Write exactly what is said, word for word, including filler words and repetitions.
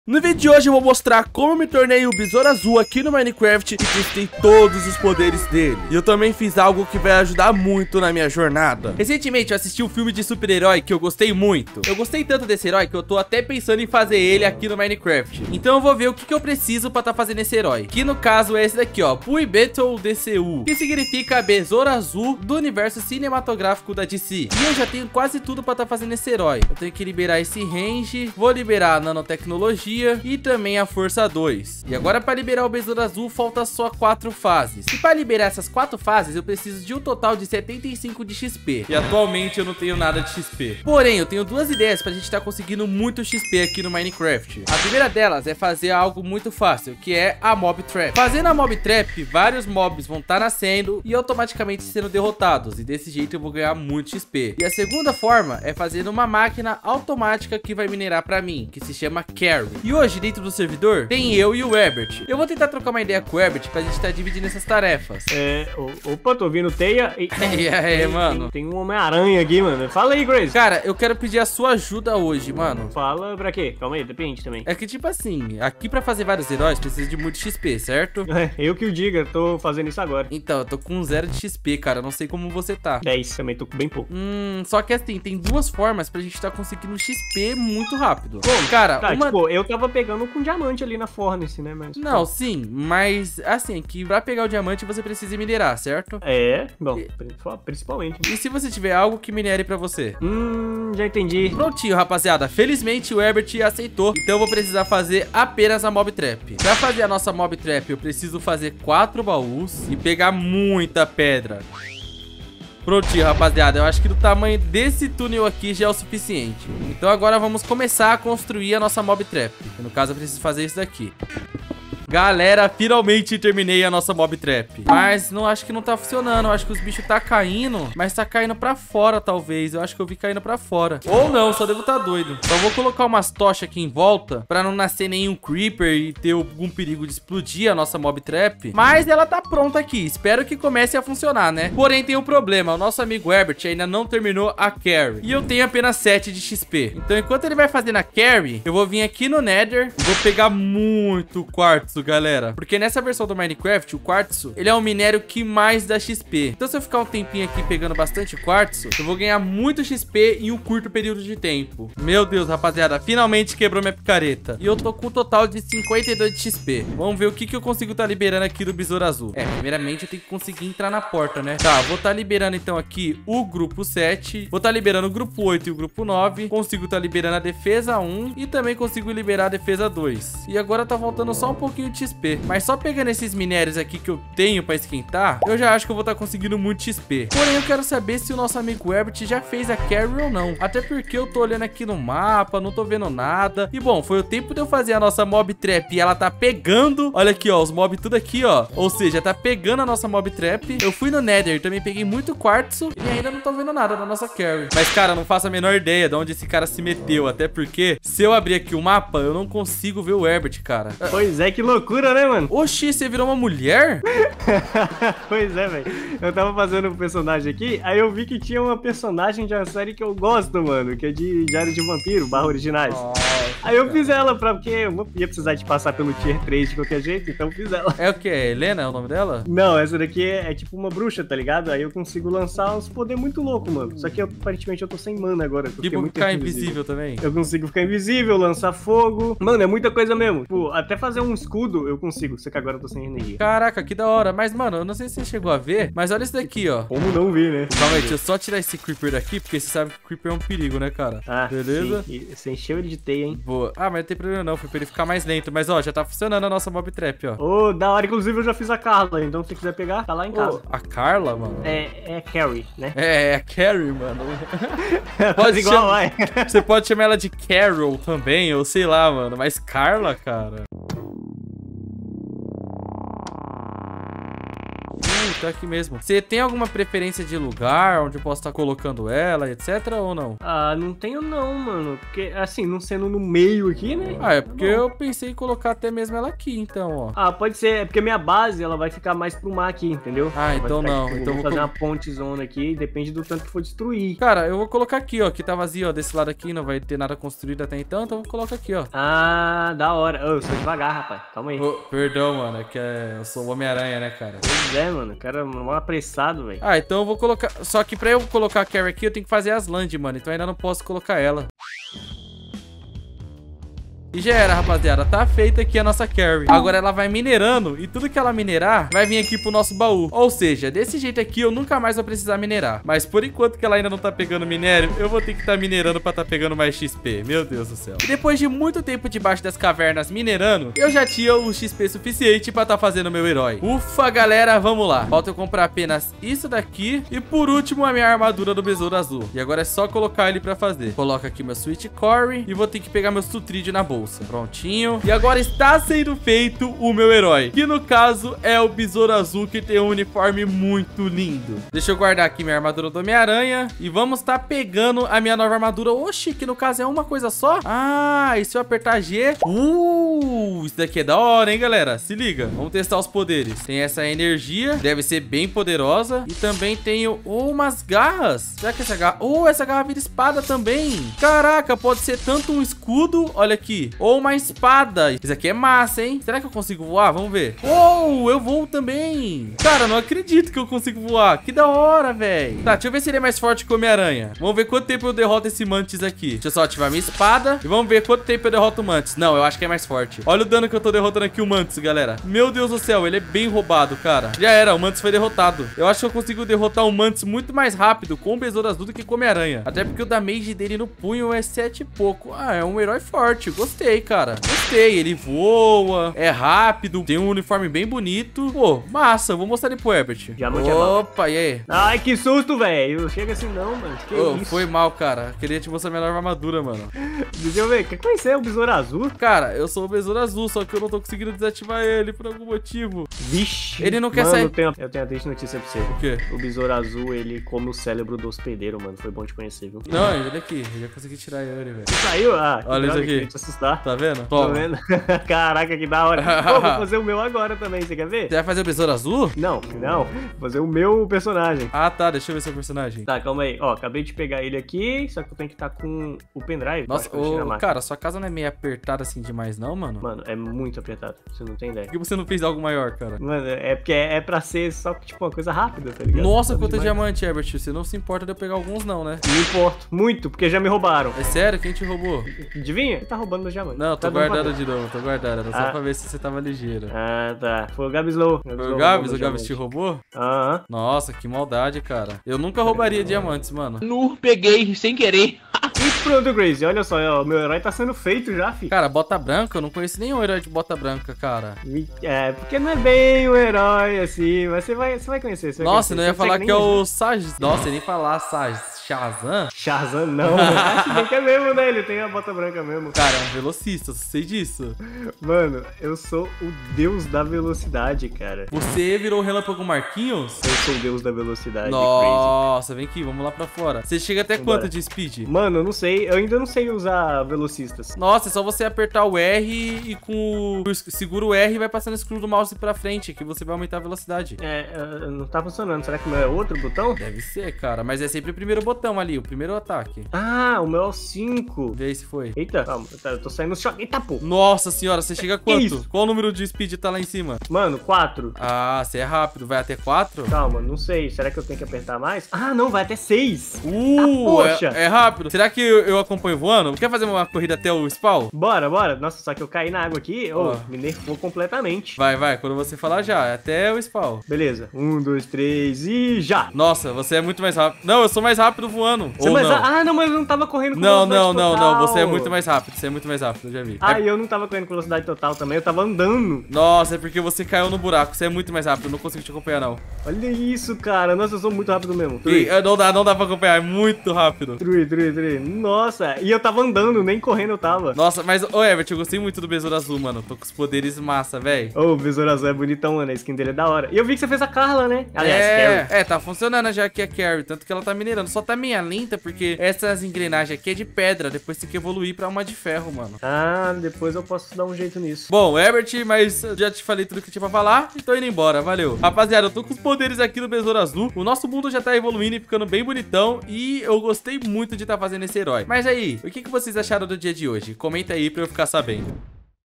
No vídeo de hoje eu vou mostrar como eu me tornei o Besouro Azul aqui no Minecraft e testei todos os poderes dele. E eu também fiz algo que vai ajudar muito na minha jornada. Recentemente eu assisti um filme de super-herói que eu gostei muito. Eu gostei tanto desse herói que eu tô até pensando em fazer ele aqui no Minecraft. Então eu vou ver o que, que eu preciso pra tá fazendo esse herói. Que no caso é esse daqui, ó, Pui Battle D C U, que significa Besouro Azul do universo cinematográfico da D C. E eu já tenho quase tudo pra tá fazendo esse herói. Eu tenho que liberar esse range, vou liberar a nanotecnologia e também a força dois. E agora para liberar o Besouro Azul falta só quatro fases. E para liberar essas quatro fases eu preciso de um total de setenta e cinco de X P. E atualmente eu não tenho nada de X P. Porém eu tenho duas ideias pra gente estar tá conseguindo muito X P aqui no Minecraft. A primeira delas é fazer algo muito fácil, que é a Mob Trap. Fazendo a Mob Trap, vários mobs vão estar tá nascendo e automaticamente sendo derrotados. E desse jeito eu vou ganhar muito X P. E a segunda forma é fazendo uma máquina automática que vai minerar pra mim, que se chama Carry. E hoje, dentro do servidor, tem eu e o Herbert. Eu vou tentar trocar uma ideia com o Herbert pra gente estar tá dividindo essas tarefas. É, opa, tô ouvindo teia. E, e aí, tem, mano? Tem, tem um Homem-Aranha aqui, mano. Fala aí, Grace. Cara, eu quero pedir a sua ajuda hoje, mano. Fala pra quê? Calma aí, depende também. É que, tipo assim, aqui pra fazer vários heróis precisa de muito X P, certo? É, eu que o diga, tô fazendo isso agora. Então, eu tô com zero de X P, cara. Não sei como você tá. dez, também tô com bem pouco. Hum, só que assim, tem duas formas pra gente tá conseguindo X P muito rápido. Bom, cara, tá, uma... tipo, eu tava pegando com diamante ali na Furnace, né? Mas... Não, sim, mas assim, que pra pegar o diamante você precisa minerar, certo? É, bom, e... principalmente. E se você tiver algo que minere pra você? Hum, já entendi. Prontinho, rapaziada. Felizmente o Herbert aceitou, então eu vou precisar fazer apenas a Mob Trap. Pra fazer a nossa Mob Trap, eu preciso fazer quatro baús e pegar muita pedra. Prontinho, rapaziada, eu acho que do tamanho desse túnel aqui já é o suficiente. Então agora vamos começar a construir a nossa Mob Trap. No caso eu preciso fazer isso daqui. Galera, finalmente terminei a nossa Mob Trap. Mas não acho que não tá funcionando. Eu acho que os bichos tá caindo, mas tá caindo pra fora, talvez. Eu acho que eu vi caindo pra fora. Ou não, só devo tá doido. Só vou colocar umas tochas aqui em volta pra não nascer nenhum creeper e ter algum perigo de explodir a nossa Mob Trap. Mas ela tá pronta aqui. Espero que comece a funcionar, né? Porém, tem um problema. O nosso amigo Herbert ainda não terminou a Carry. E eu tenho apenas sete de X P. Então, enquanto ele vai fazendo a Carry, eu vou vir aqui no Nether e vou pegar muito quartzo, galera, porque nessa versão do Minecraft, o quartzo, ele é o minério que mais dá X P. Então se eu ficar um tempinho aqui pegando bastante quartzo, eu vou ganhar muito X P em um curto período de tempo. Meu Deus, rapaziada, finalmente quebrou minha picareta. E eu tô com um total de cinquenta e dois de X P. Vamos ver o que que eu consigo tá liberando aqui do Besouro Azul. É, primeiramente eu tenho que conseguir entrar na porta, né? Tá, vou tá liberando então aqui o grupo sete, vou tá liberando o grupo oito e o grupo nove, consigo tá liberando a defesa um e também consigo liberar a defesa dois. E agora tá faltando só um pouquinho de X P. Mas só pegando esses minérios aqui que eu tenho pra esquentar, eu já acho que eu vou estar tá conseguindo muito X P. Porém, eu quero saber se o nosso amigo Herbert já fez a Carry ou não. Até porque eu tô olhando aqui no mapa, não tô vendo nada. E bom, foi o tempo de eu fazer a nossa Mob Trap e ela tá pegando. Olha aqui, ó, os mobs tudo aqui, ó. Ou seja, tá pegando a nossa Mob Trap. Eu fui no Nether, também peguei muito quartzo e ainda não tô vendo nada da nossa Carry. Mas, cara, não faço a menor ideia de onde esse cara se meteu. Até porque, se eu abrir aqui o mapa, eu não consigo ver o Herbert, cara. Pois é, que loucura, né, mano? Oxi, você virou uma mulher? Pois é, velho. Eu tava fazendo um personagem aqui, aí eu vi que tinha uma personagem de uma série que eu gosto, mano, que é de Diário de Vampiro, barra originais. Nossa, aí eu fiz ela, pra, porque eu ia precisar de passar pelo tier três de qualquer jeito, então eu fiz ela. É o que? Helena é o nome dela? Não, essa daqui é, é tipo uma bruxa, tá ligado? Aí eu consigo lançar uns poderes muito loucos, mano. Só que eu, aparentemente eu tô sem mana agora. Tipo, muito ficar invisível. invisível também? Eu consigo ficar invisível, lançar fogo. Mano, é muita coisa mesmo. Tipo, até fazer um escudo eu consigo, só que agora eu tô sem energia. Caraca, que da hora. Mas, mano, eu não sei se você chegou a ver, mas olha isso daqui, ó. Como não ver, né? Calma aí, deixa eu só tirar esse creeper daqui, porque você sabe que o creeper é um perigo, né, cara? Ah, beleza? Sim. Você encheu ele de teia, hein? Boa. Ah, mas não tem problema não, foi pra ele ficar mais lento. Mas, ó, já tá funcionando a nossa Mob Trap, ó. Ô, oh, da hora. Inclusive, eu já fiz a Carla, então se quiser pegar, tá lá em casa. Oh, a Carla, mano? É, é Carrie, né? É, é a Carrie, mano. Pode igual, cham... vai. Você pode chamar ela de Carol também, ou sei lá, mano. Mas Carla, cara... então é aqui mesmo. Você tem alguma preferência de lugar onde eu posso estar colocando ela, etc, ou não? Ah, não tenho não, mano. Porque, assim, não sendo no meio aqui, né? Ah, é porque eu pensei em colocar até mesmo ela aqui, então, ó. Ah, pode ser. É porque minha base, ela vai ficar mais pro mar aqui, entendeu? Ah, Ela então vai ficar, não. tipo, Então vou vou fazer col- uma pontezona aqui, depende do tanto que for destruir. Cara, eu vou colocar aqui, ó, que tá vazio, ó, desse lado aqui, não vai ter nada construído até então, então eu vou colocar aqui, ó. Ah, da hora. Ô, eu sou devagar, rapaz. Calma aí. Ô, perdão, mano, é que é- eu sou o Homem-Aranha, né, cara? Pois é, mano. O cara é mal apressado, velho. Ah, então eu vou colocar... Só que pra eu colocar a Carrie aqui, eu tenho que fazer as land, mano, então ainda não posso colocar ela. E já era, rapaziada. Tá feita aqui a nossa Carrie. Agora ela vai minerando e tudo que ela minerar vai vir aqui pro nosso baú. Ou seja, desse jeito aqui eu nunca mais vou precisar minerar. Mas por enquanto que ela ainda não tá pegando minério, eu vou ter que estar tá minerando pra tá pegando mais X P. Meu Deus do céu. E depois de muito tempo debaixo das cavernas minerando, eu já tinha o X P suficiente pra tá fazendo meu herói. Ufa, galera, vamos lá. Falta eu comprar apenas isso daqui. E por último, a minha armadura do besouro azul. E agora é só colocar ele pra fazer. Coloca aqui meu Sweet Core e vou ter que pegar meu Sutrid na bolsa. Prontinho. E agora está sendo feito o meu herói, que no caso é o besouro azul, que tem um uniforme muito lindo. Deixa eu guardar aqui minha armadura do Homem-Aranha e vamos estar tá pegando a minha nova armadura. Oxi, que no caso é uma coisa só. Ah, e se eu apertar G? Uh, isso daqui é da hora, hein, galera? Se liga. Vamos testar os poderes. Tem essa energia, deve ser bem poderosa. E também tenho umas garras. Será que essa garra... Oh, essa garra vira espada também. Caraca, pode ser tanto um escudo, olha aqui, ou uma espada. Isso aqui é massa, hein? Será que eu consigo voar? Vamos ver. Oh, eu voo também. Cara, não acredito que eu consigo voar. Que da hora, velho. Tá, deixa eu ver se ele é mais forte que o Homem-Aranha. Vamos ver quanto tempo eu derroto esse Mantis aqui. Deixa eu só ativar minha espada e vamos ver quanto tempo eu derroto o Mantis. Não, eu acho que é mais forte. Olha o dano que eu tô derrotando aqui o Mantis, galera. Meu Deus do céu, ele é bem roubado, cara. Já era, o Mantis foi derrotado. Eu acho que eu consigo derrotar o Mantis muito mais rápido com o besouro azul do que com o Homem-Aranha. Até porque o damage dele no punho é sete e pouco. Ah, é um herói forte. Gostei, cara. Gostei. Ele voa, é rápido, tem um uniforme bem bonito. Pô, massa. Vou mostrar ele pro Herbert. Diamante é bom. Opa, e aí? Ai, que susto, velho. Chega assim não, mano. Que Ô, isso? foi mal, cara. Queria te mostrar minha nova armadura, mano. Deixa eu ver. Quer conhecer o besouro azul? Cara, eu sou o besouro azul, só que eu não tô conseguindo desativar ele por algum motivo. Vixe. Ele não quer mano, sair. Eu tenho, eu tenho a triste notícia pra você. O quê? O besouro azul, ele come o cérebro do hospedeiro, mano. Foi bom te conhecer, viu? Não, ele aqui. Eu já consegui tirar ele, velho. Saiu? Ah, Olha isso droga, aqui. queria te assustar. Tá vendo? Tá Toma. vendo? Caraca, que da hora. Pô, vou fazer o meu agora também, você quer ver? Você vai fazer o besouro azul? Não, não. Vou fazer o meu personagem. Ah, tá. Deixa eu ver seu personagem. Tá, calma aí. Ó, acabei de pegar ele aqui, só que eu tenho que estar com o pendrive. Nossa, pra tirar a ô, máquina. cara, sua casa não é meio apertada assim demais, não, mano? Mano, é muito apertado. Você não tem ideia. Por que você não fez algo maior, cara? Mano, é porque é, é pra ser só, tipo, uma coisa rápida, tá ligado? Nossa, Sabe quanto demais? diamante, Herbert. Você não se importa de eu pegar alguns, não, né? Não importo. Muito, porque já me roubaram. É sério? Quem te roubou? Adivinha? Ele tá roubando meu diamante. Não, tô Tá dando pra guardado ver. de novo, tô guardado. Era só Ah. pra ver se você tava ligeiro. Ah, tá. Foi o Gabslow. Foi o Gabs? O Gabs te roubou? Aham. Nossa, que maldade, cara. Eu nunca roubaria diamantes, mano. Nu, peguei sem querer. E pronto, Grace. Olha só, ó, meu herói tá sendo feito já, fi. Cara, bota branca, eu não conheço nenhum herói de bota branca, cara. É, porque não é bem um herói assim, mas você vai, você vai conhecer. Você vai Nossa, conhecer. não ia Você falar consegue que é nem o Saj... Nossa, eu nem falar Saj... Shazam? Shazam, não. Acho bem que é mesmo, né? Ele tem a bota branca mesmo. Cara, é um velocista, sei disso. Mano, eu sou o deus da velocidade, cara. Você virou o Relâmpago Marquinhos? Eu sou o deus da velocidade, Crazy. Nossa, vem aqui, vamos lá pra fora. Você chega até Vambora. quanto de speed? Mano, eu não sei, eu ainda não sei usar velocistas. Nossa, é só você apertar o R e com o... Segura o R e vai passando o scroll do mouse pra frente, que você vai aumentar a velocidade. É, é, não tá funcionando. Será que o meu é outro botão? Deve ser, cara, mas é sempre o primeiro botão ali, o primeiro ataque. Ah, o meu é o cinco. Vê aí se foi. Eita, calma, eu tô saindo no choque. Eita, pô. Nossa senhora, você chega a quanto? isso? Qual o número de speed tá lá em cima? Mano, quatro. Ah, você é rápido, vai até quatro? Calma, não sei. Será que eu tenho que apertar mais? Ah, não, vai até seis. Uh, poxa. é, é rápido. Será que eu, eu acompanho voando? Quer fazer uma corrida até o spawn? Bora, bora. Nossa, só que eu caí na água aqui, ô, Ó. me nerfou completamente. Vai, vai, quando você falar já, é até o spawn. Beleza. Um, dois, três e já. Nossa, você é muito mais rápido. Não, eu sou mais rápido voando. Você, Ou mas, não. Ah, não, mas eu não tava correndo com Não, velocidade não, não, total. não. Você é muito mais rápido. Você é muito mais rápido, eu já vi. Ah, É- e eu não tava correndo com velocidade total também, eu tava andando. Nossa, é porque você caiu no buraco. Você é muito mais rápido. Eu não consigo te acompanhar, não. Olha isso, cara. Nossa, eu sou muito rápido mesmo. E, Trui, é, não dá, não dá pra acompanhar. É muito rápido. trui, trui, trui. Nossa, e eu tava andando, nem correndo eu tava. Nossa, mas, ô, Herbert, eu gostei muito do Besouro Azul, mano. Tô com os poderes massa, velho. Ô, o Besouro Azul é bonitão, mano. A skin dele é da hora. E eu vi que você fez a Carla, né? Aliás, É, Carrie. é, tá funcionando já aqui a Carrie, tanto que ela tá minerando. Só tá meio lenta porque essas engrenagens aqui é de pedra, depois tem que evoluir pra uma de ferro, mano. Ah, depois eu posso dar um jeito nisso. Bom, Herbert, mas eu já te falei tudo que tinha pra falar e tô indo embora, valeu. Rapaziada, eu tô com os poderes aqui do Besouro Azul, o nosso mundo já tá evoluindo e ficando bem bonitão e eu gostei muito de tá fazendo esse herói. Mas aí, o que, que vocês acharam do dia de hoje? Comenta aí pra eu ficar sabendo.